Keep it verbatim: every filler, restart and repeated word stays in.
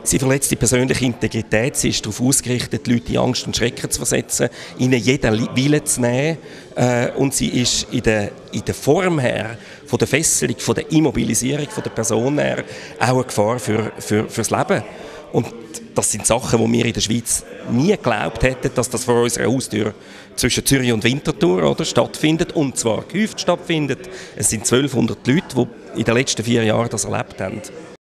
Sie verletzt die persönliche Integrität, sie ist darauf ausgerichtet, die Leute in Angst und Schrecken zu versetzen, ihnen jeden Willen zu nehmen. Äh, und sie ist in der, in der Form her, von der Fesselung, von der Immobilisierung von der Person her, auch eine Gefahr für, für, fürs Leben. Und das sind Sachen, die wir in der Schweiz nie geglaubt hätten, dass das vor unserer Haustür zwischen Zürich und Winterthur oder, stattfindet, und zwar gehäuft stattfindet. Es sind zwölfhundert Leute, die in den letzten vier Jahren das erlebt haben.